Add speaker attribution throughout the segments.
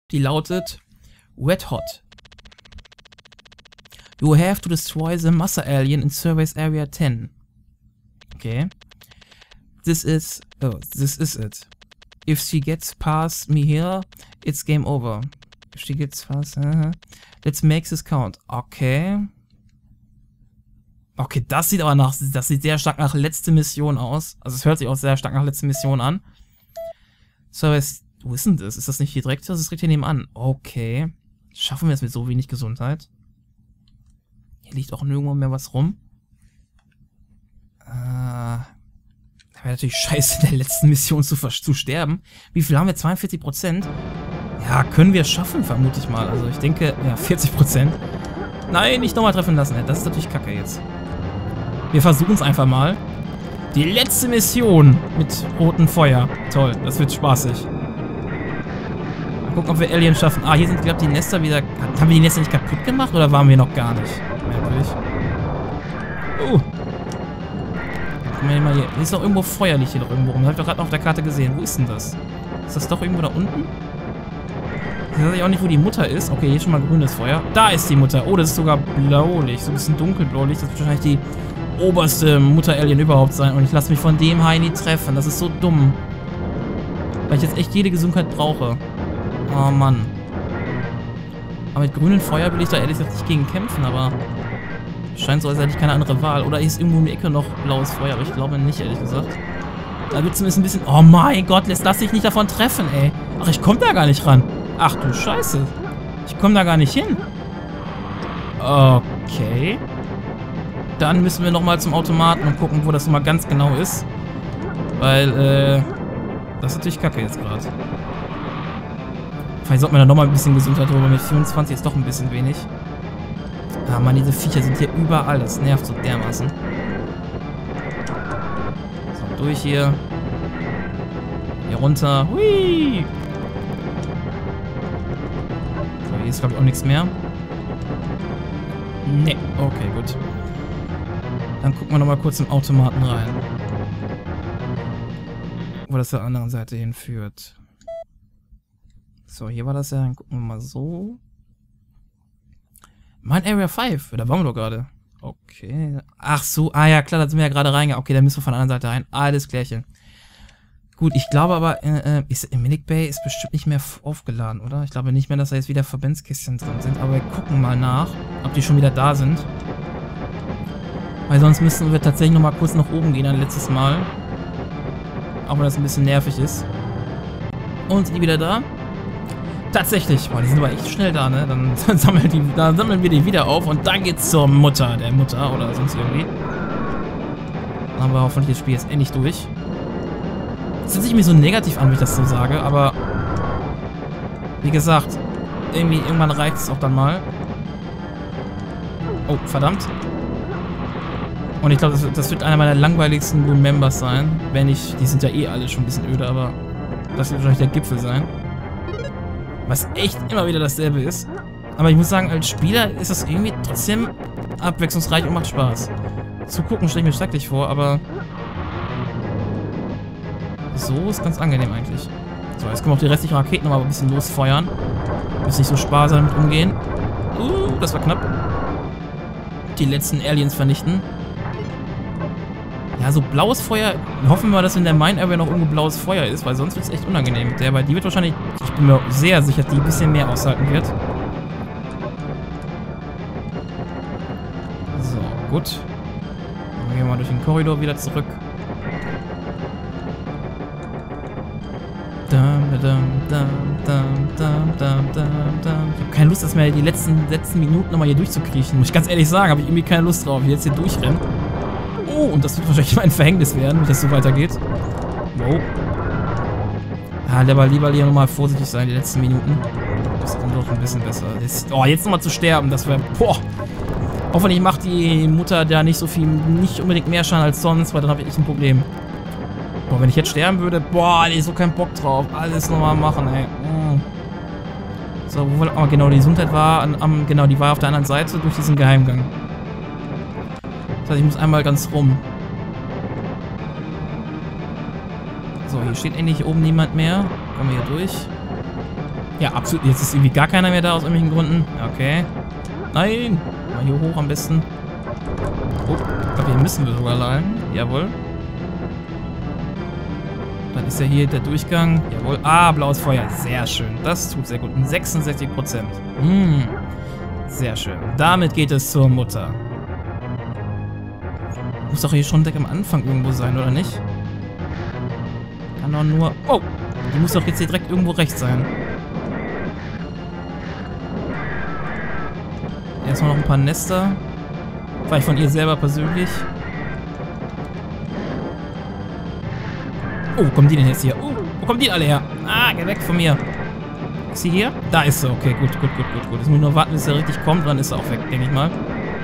Speaker 1: Die lautet Red Hot. You have to destroy the Mother Alien in Surveys Area 10. Okay. This is it. If she gets past me here, it's game over. If she gets past... let's make this count. Okay. Okay, das sieht aber das sieht sehr stark nach letzte Mission aus. Also es hört sich auch sehr stark nach letzte Mission an. So, wo ist denn das? Ist das nicht hier direkt? Das ist direkt hier nebenan. Okay. Schaffen wir es mit so wenig Gesundheit? Hier liegt auch nirgendwo mehr was rum. Wäre natürlich scheiße, in der letzten Mission zu sterben. Wie viel haben wir? 42%? Ja, können wir schaffen, vermute ich mal. Also ich denke, ja, 40%. Nein, nicht nochmal treffen lassen. Das ist natürlich kacke jetzt. Wir versuchen es einfach mal. Die letzte Mission mit rotem Feuer. Toll, das wird spaßig. Mal gucken, ob wir Alien schaffen. Ah, hier sind, glaube ich, die Nester wieder... Haben wir die Nester nicht kaputt gemacht oder waren wir noch gar nicht? Merkwürdig. Hier ist doch irgendwo Feuerlicht hier doch irgendwo rum. Das habe ich doch gerade noch auf der Karte gesehen. Wo ist denn das? Ist das doch irgendwo da unten? Ich weiß auch nicht, wo die Mutter ist. Okay, hier schon mal grünes Feuer. Da ist die Mutter. Oh, das ist sogar blaulicht. So ein bisschen dunkelblaulicht. Das wird wahrscheinlich die oberste Mutter-Alien überhaupt sein. Und ich lasse mich von dem Heini treffen. Das ist so dumm. Weil ich jetzt echt jede Gesundheit brauche. Oh, Mann. Aber mit grünem Feuer will ich da ehrlich gesagt nicht gegen kämpfen, aber... Scheint so, als hätte ich keine andere Wahl. Oder ist irgendwo in der Ecke noch blaues Feuer, aber ich glaube nicht, ehrlich gesagt. Da wird zumindest ein bisschen... Oh mein Gott, lass dich nicht davon treffen, ey. Ach, ich komme da gar nicht ran. Ach du Scheiße. Ich komme da gar nicht hin. Okay. Dann müssen wir nochmal zum Automaten und gucken, wo das nochmal ganz genau ist. Weil, das ist natürlich kacke jetzt gerade. Vielleicht sollten wir da nochmal ein bisschen Gesundheit drüber. Mit 24 ist doch ein bisschen wenig. Ah, Mann, diese Viecher sind hier überall. Das nervt so dermaßen. So, durch hier. Hier runter. Hui! So, hier ist, glaube ich, auch nichts mehr. Ne, okay, gut. Dann gucken wir nochmal kurz im Automaten rein. Wo das zur anderen Seite hinführt. So, hier war das ja. Dann gucken wir mal so. Mein Area 5, da waren wir doch gerade. Okay. Ach so, ah ja, klar, da sind wir ja gerade reingegangen. Okay, dann müssen wir von der anderen Seite rein. Alles klärchen. Gut, ich glaube aber, im Minic Bay ist bestimmt nicht mehr aufgeladen, oder? Ich glaube nicht mehr, dass da jetzt wieder Verbandskästchen drin sind. Aber wir gucken mal nach, ob die schon wieder da sind. Weil sonst müssen wir tatsächlich nochmal kurz nach oben gehen, ein letztes Mal. Auch wenn das ein bisschen nervig ist. Und sind die wieder da? Tatsächlich. Boah, die sind aber echt schnell da, ne? Dann sammeln wir die wieder auf und dann geht's zur Mutter. Der Mutter oder sonst irgendwie. Dann haben wir hoffentlich das Spiel jetzt endlich durch. Das hört sich mir so negativ an, wenn ich das so sage, aber wie gesagt, irgendwann reicht es auch dann mal. Oh, verdammt. Und ich glaube, das wird einer meiner langweiligsten Remembers sein. Wenn nicht, die sind ja eh alle schon ein bisschen öde, aber das wird wahrscheinlich der Gipfel sein. Was echt immer wieder dasselbe ist. Aber ich muss sagen, als Spieler ist das irgendwie trotzdem abwechslungsreich und macht Spaß. Zu gucken stelle ich mir schrecklich vor, aber so ist ganz angenehm eigentlich. So, jetzt können wir auch die restlichen Raketen nochmal ein bisschen losfeuern. Müssen nicht so sparsam damit umgehen. Das war knapp. Die letzten Aliens vernichten. Ja, so blaues Feuer. Hoffen wir mal, dass in der Mine Area noch irgendwo blaues Feuer ist, weil sonst wird es echt unangenehm. Weil die wird wahrscheinlich, ich bin mir sehr sicher, dass die ein bisschen mehr aushalten wird. So, gut. Dann gehen wir mal durch den Korridor wieder zurück. Ich habe keine Lust, dass wir die letzten Minuten nochmal hier durchzukriechen. Muss ich ganz ehrlich sagen, habe ich irgendwie keine Lust drauf, jetzt hier durchrennen. Oh, und das wird wahrscheinlich mein Verhängnis werden, wenn das so weitergeht. Wow. Ja, lieber hier nochmal vorsichtig sein, die letzten Minuten. Das ist dann doch ein bisschen besser. Jetzt nochmal zu sterben, das wäre... Boah. Hoffentlich macht die Mutter da nicht unbedingt mehr Schaden als sonst, weil dann habe ich echt ein Problem. Boah, wenn ich jetzt sterben würde, boah, ich so keinen Bock drauf. Alles nochmal machen, ey. So, oh, genau, die Gesundheit war genau, die war auf der anderen Seite durch diesen Geheimgang. Das heißt, ich muss einmal ganz rum. So, hier steht endlich oben niemand mehr. Kommen wir hier durch. Ja, absolut. Jetzt ist irgendwie gar keiner mehr da aus irgendwelchen Gründen. Okay. Nein. Mal hier hoch am besten. Oh, ich glaube, hier müssen wir sogar lang. Jawohl. Dann ist ja hier der Durchgang. Jawohl. Ah, blaues Feuer. Sehr schön. Das tut sehr gut. 66%. Sehr schön. Damit geht es zur Mutter. Muss doch hier schon direkt am Anfang irgendwo sein, oder nicht? Kann doch nur... Oh! Die muss doch jetzt hier direkt irgendwo rechts sein. Erstmal noch ein paar Nester. Vielleicht von ihr selber persönlich. Oh, wo kommen die denn jetzt hier? Oh, wo kommen die alle her? Ah, geh weg von mir. Ist sie hier? Da ist sie. Okay, gut. Jetzt muss ich nur warten, bis sie richtig kommt. Dann ist sie auch weg, denke ich mal.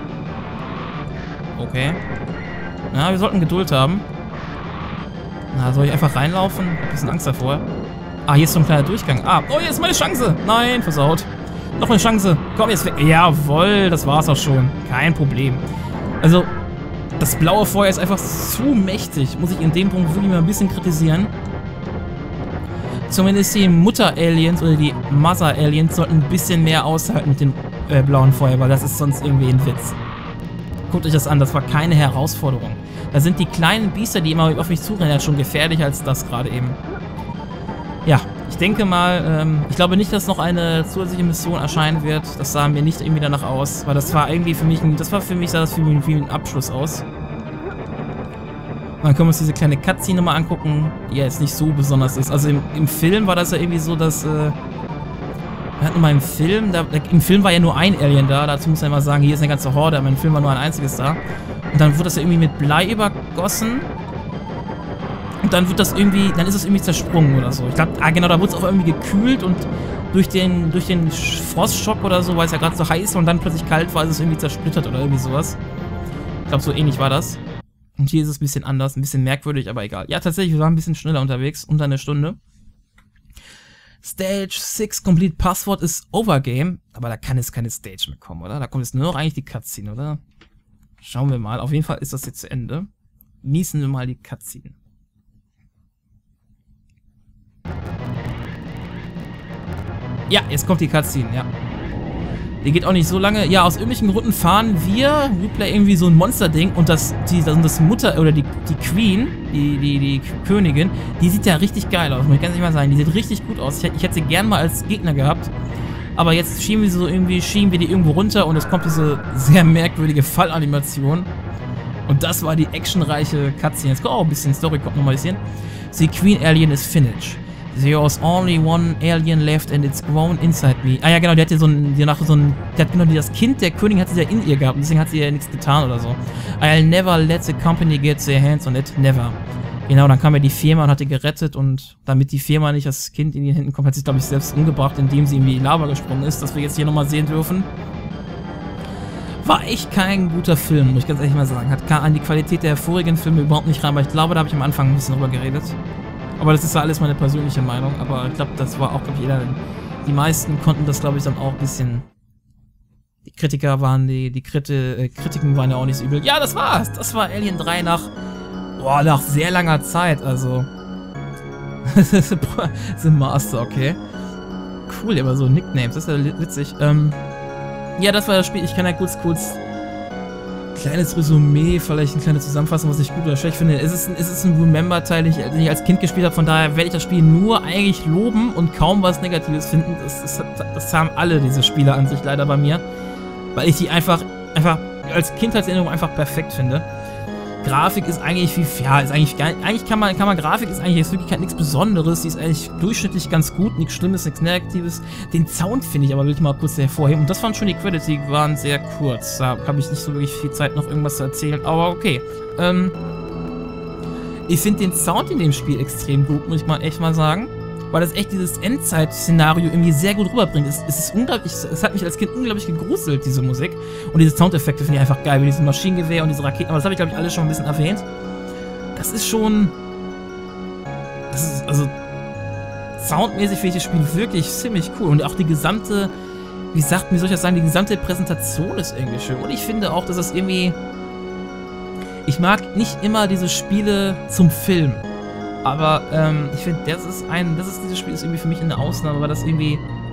Speaker 1: Okay. Na, wir sollten Geduld haben. Na, soll ich einfach reinlaufen? Ich hab ein bisschen Angst davor. Ah, hier ist so ein kleiner Durchgang. Ah, oh, hier ist meine Chance. Nein, versaut. Noch eine Chance. Komm, jetzt weg. Jawohl, das war's auch schon. Kein Problem. Also, das blaue Feuer ist einfach zu mächtig. Muss ich in dem Punkt wirklich mal ein bisschen kritisieren. Zumindest die Mutter-Aliens oder die Mother-Aliens sollten ein bisschen mehr aushalten mit dem blauen Feuer, weil das ist sonst irgendwie ein Witz. Guckt euch das an, das war keine Herausforderung. Da sind die kleinen Biester, die immer auf mich zurennen, ja schon gefährlicher als das gerade eben. Ja, ich denke mal, ich glaube nicht, dass noch eine zusätzliche Mission erscheinen wird. Das sah mir nicht irgendwie danach aus, weil das war irgendwie für mich, sah das für mich wie ein Abschluss aus. Und dann können wir uns diese kleine Cutscene mal angucken, die ja jetzt nicht so besonders ist. Also im Film war das ja irgendwie so, dass, wir hatten mal im Film war ja nur ein Alien da, dazu muss man ja mal sagen, hier ist eine ganze Horde, aber im Film war nur ein einziges da. Und dann wurde das ja irgendwie mit Blei übergossen. Und dann wird das irgendwie, dann ist es irgendwie zersprungen oder so. Ich glaube, genau, da wurde es auch irgendwie gekühlt und durch den Frostschock oder so, weil es ja gerade so heiß war und dann plötzlich kalt war, ist es irgendwie zersplittert oder irgendwie sowas. Ich glaube, so ähnlich war das. Und hier ist es ein bisschen anders, ein bisschen merkwürdig, aber egal. Ja, tatsächlich, wir waren ein bisschen schneller unterwegs, unter eine Stunde. Stage 6 Complete Password ist Overgame, aber da kann jetzt keine Stage mehr kommen, oder? Da kommt jetzt nur noch eigentlich die Cutscene, oder? Schauen wir mal. Auf jeden Fall ist das jetzt zu Ende. Genießen wir mal die Cutscene. Ja, jetzt kommt die Cutscene, ja. Die geht auch nicht so lange. Ja, aus irgendwelchen Gründen fahren wir irgendwie so ein Monsterding und das Mutter, oder die Queen, die Königin, die sieht ja richtig geil aus, muss ich ganz ehrlich mal sagen. Die sieht richtig gut aus. Ich hätte sie gern mal als Gegner gehabt. Aber jetzt schieben wir die irgendwo runter und es kommt diese sehr merkwürdige Fallanimation. Und das war die actionreiche Cutscene. Jetzt kommt auch ein bisschen Story, kommt noch mal ein bisschen. The Queen Alien is finished. There was only one alien left and it's grown inside me. Ah ja, genau, die hat ja das Kind der Königin hat sie ja in ihr gehabt, deswegen hat sie ja nichts getan oder so. I'll never let the company get their hands on it, never. Genau, dann kam ja die Firma und hat die gerettet und damit die Firma nicht das Kind in die Händen kommt, hat sie, glaube ich, selbst umgebracht, indem sie in die Lava gesprungen ist, das wir jetzt hier nochmal sehen dürfen. War echt kein guter Film, muss ich ganz ehrlich mal sagen. Hat an die Qualität der vorigen Filme überhaupt nicht rein, aber ich glaube, da habe ich am Anfang ein bisschen drüber geredet. Aber das ist ja alles meine persönliche Meinung. Aber ich glaube, das war auch, glaube ich, jeder. Die meisten konnten das, glaube ich, dann auch ein bisschen. Die Kritiker waren, Kritiken waren ja auch nicht so übel. Ja, das war's. Das war Alien 3 nach sehr langer Zeit. Also. The Master, okay. Cool, aber so Nicknames, das ist ja witzig. Ja, das war das Spiel. Ich kann ja kurz kleines Resümee, vielleicht eine kleine Zusammenfassung, was ich gut oder schlecht finde. Es ist ein Remember-Teil, den ich als Kind gespielt habe, von daher werde ich das Spiel nur eigentlich loben und kaum was Negatives finden. Das haben alle diese Spiele an sich leider bei mir, weil ich die einfach als Kindheitserinnerung einfach perfekt finde. Grafik ist eigentlich Grafik ist eigentlich jetzt wirklich nichts Besonderes, die ist eigentlich durchschnittlich ganz gut, nichts Schlimmes, nichts Negatives. Den Sound finde ich aber, will ich mal kurz hervorheben. Und das waren schon die Credits, die waren sehr kurz. Da habe ich nicht so wirklich viel Zeit, noch irgendwas zu erzählen, aber okay. Ich finde den Sound in dem Spiel extrem gut, muss ich mal echt mal sagen. Weil das echt dieses Endzeit-Szenario irgendwie sehr gut rüberbringt. Es ist unglaublich, es hat mich als Kind unglaublich gegruselt, diese Musik. Und diese Soundeffekte finde ich einfach geil, wie dieses Maschinengewehr und diese Raketen. Aber das habe ich, glaube ich, alles schon ein bisschen erwähnt. Das ist schon... also... soundmäßig finde ich das Spiel wirklich ziemlich cool. Und auch die gesamte... wie soll ich das sagen? Die gesamte Präsentation ist irgendwie schön. Und ich finde auch, dass das irgendwie... ich mag nicht immer diese Spiele zum Film. Aber ich finde, dieses Spiel ist irgendwie für mich eine Ausnahme, weil das irgendwie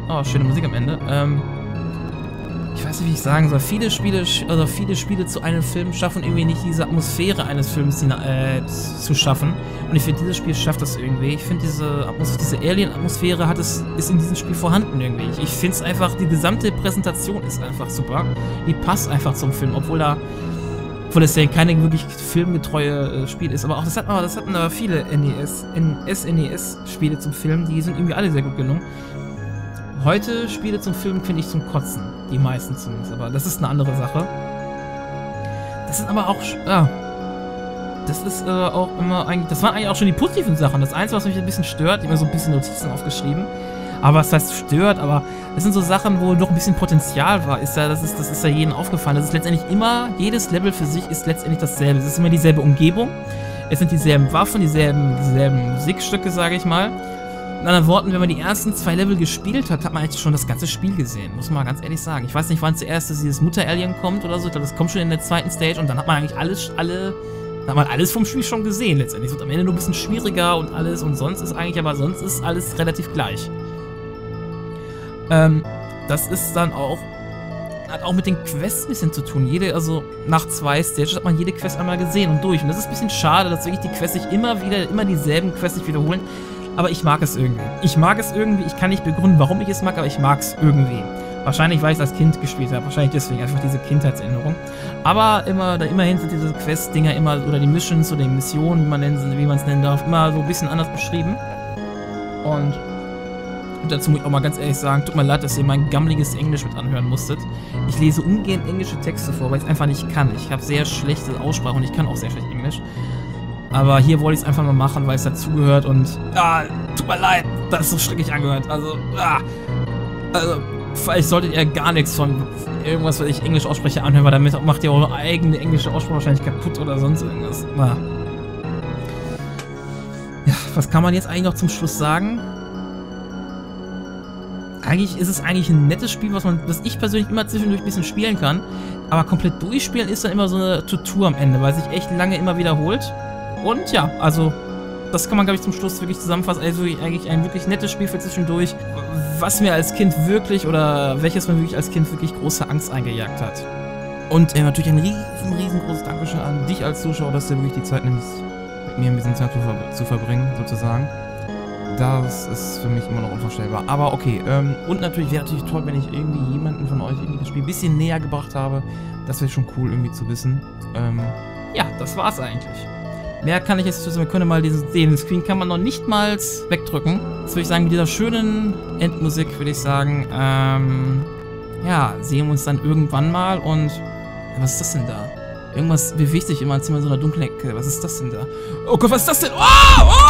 Speaker 1: Oh, schöne Musik am Ende. Ich weiß nicht, wie ich sagen soll. Viele Spiele zu einem Film schaffen irgendwie nicht diese Atmosphäre eines Films zu schaffen. Und ich finde, dieses Spiel schafft das irgendwie. Ich finde, diese Alien-Atmosphäre ist in diesem Spiel vorhanden irgendwie. Ich finde es einfach, die gesamte Präsentation ist einfach super. Die passt einfach zum Film, obwohl es ja keine wirklich filmgetreue Spiel ist. Aber auch das hatten aber viele SNES-Spiele zum Film, die sind irgendwie alle sehr gut gelungen. Heute Spiele zum Film finde ich zum Kotzen. Die meisten zumindest. Aber das ist eine andere Sache. Das sind aber auch... das ist auch immer eigentlich... Das waren eigentlich auch schon die positiven Sachen. Das Einzige, was mich ein bisschen stört, ich habe mir so ein bisschen Notizen aufgeschrieben. Aber was heißt stört? Aber das sind so Sachen, wo noch ein bisschen Potenzial war. Das ist ja jedem aufgefallen. Das ist letztendlich immer... Jedes Level für sich ist letztendlich dasselbe. Es ist immer dieselbe Umgebung. Es sind dieselben Waffen, dieselben Musikstücke, sage ich mal. In anderen Worten, wenn man die ersten 2 Level gespielt hat, hat man eigentlich schon das ganze Spiel gesehen. Muss man mal ganz ehrlich sagen. Ich weiß nicht, wann zuerst dieses Mutter-Alien kommt oder so. Ich glaube, das kommt schon in der zweiten Stage und dann hat man eigentlich alles vom Spiel schon gesehen letztendlich. Es wird am Ende nur ein bisschen schwieriger und alles und sonst ist alles relativ gleich. Das ist dann auch... Hat auch mit den Quests ein bisschen zu tun. Also nach 2 Stages hat man jede Quest einmal gesehen und durch. Und das ist ein bisschen schade, dass wirklich die Quests sich immer dieselben Quests sich wiederholen. Aber ich mag es irgendwie. Ich kann nicht begründen, warum ich es mag, aber ich mag es irgendwie. Wahrscheinlich, weil ich es als Kind gespielt habe. Wahrscheinlich deswegen, einfach diese Kindheitserinnerung. Aber immerhin sind diese Quest-Dinger immer, oder die Missions oder die Missionen, wie man es nennen darf, immer so ein bisschen anders beschrieben. Und dazu muss ich auch mal ganz ehrlich sagen, tut mir leid, dass ihr mein gammeliges Englisch mit anhören musstet. Ich lese ungern englische Texte vor, weil ich es einfach nicht kann. Ich habe sehr schlechte Aussprache und ich kann auch sehr schlecht Englisch. Aber hier wollte ich es einfach mal machen, weil es dazugehört und... tut mir leid, das ist so schrecklich angehört. Also, vielleicht solltet ihr gar nichts von irgendwas, was ich Englisch ausspreche, anhören, weil damit macht ihr eure eigene englische Aussprache wahrscheinlich kaputt oder sonst irgendwas. Ja, was kann man jetzt eigentlich noch zum Schluss sagen? Eigentlich ist es ein nettes Spiel, was ich persönlich immer zwischendurch ein bisschen spielen kann. Aber komplett durchspielen ist dann immer so eine Tortur am Ende, weil sich echt lange immer wiederholt. Und ja, also, das kann man, glaube ich, zum Schluss wirklich zusammenfassen. Also eigentlich ein wirklich nettes Spiel für zwischendurch, was mir als Kind welches mir wirklich als Kind wirklich große Angst eingejagt hat. Und natürlich ein riesengroßes Dankeschön an dich als Zuschauer, dass du wirklich die Zeit nimmst, mit mir ein bisschen Zeit zu verbringen, sozusagen. Das ist für mich immer noch unvorstellbar. Aber okay, und natürlich wäre natürlich toll, wenn ich irgendwie jemanden von euch irgendwie das Spiel ein bisschen näher gebracht habe. Das wäre schon cool irgendwie zu wissen. Ja, das war's eigentlich. Mehr kann ich jetzt nicht wissen. Wir können mal den Screen kann man noch nicht mal wegdrücken. Das würde ich sagen, mit dieser schönen Endmusik würde ich sagen, ja, sehen wir uns dann irgendwann mal und... Was ist das denn da? Irgendwas bewegt sich immer im Zimmer in so einer dunklen Ecke. Was ist das denn da? Oh Gott, was ist das denn? Oh!